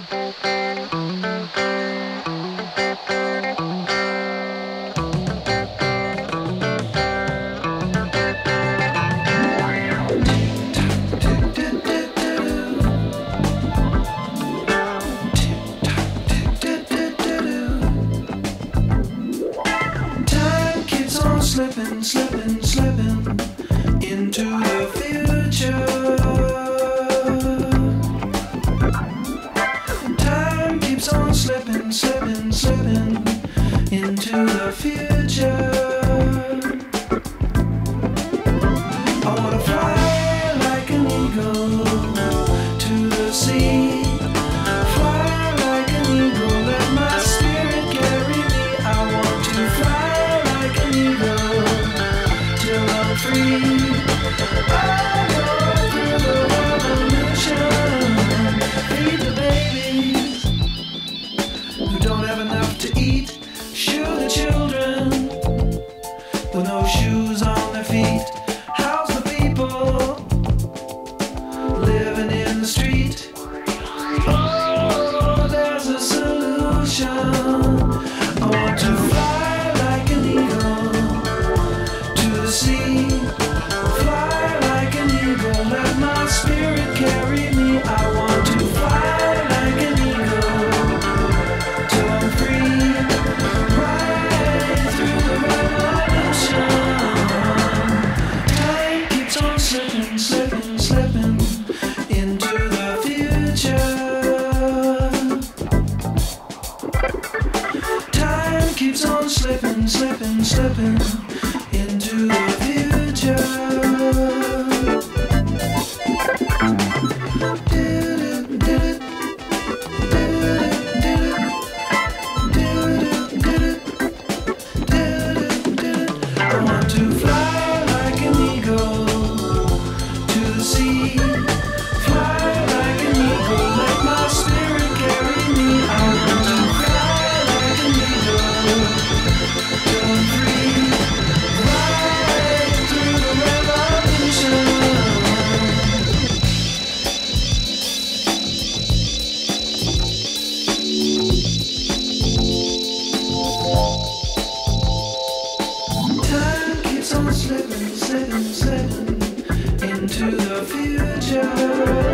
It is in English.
Slipping, slipping, slipping into the future. Time keeps on slipping, slipping, slipping into the future. I wanna fly like an eagle to the sea. Fly like an eagle, let my spirit carry me. I want to fly like an eagle till I'm free. I'll go through the revolution. Feed the babies who don't have enough to eat. Shoe the children with no shoes on their feet. House the people living in the street. Oh, there's a solution. I want to fly like an eagle to the sea. Fly like an eagle, let my spirit carry me. I want to fly like an eagle till I'm free. Right through the revolution. Time keeps on slipping, slipping, slipping into the future. Time keeps on slipping, slipping, slipping into the future. I want to fly like an eagle to the sea. Fly like an eagle, let my spirit carry me. I want to fly like an eagle till I'm free. Right through the revolution. Time keeps on slipping, slipping, slipping into the future.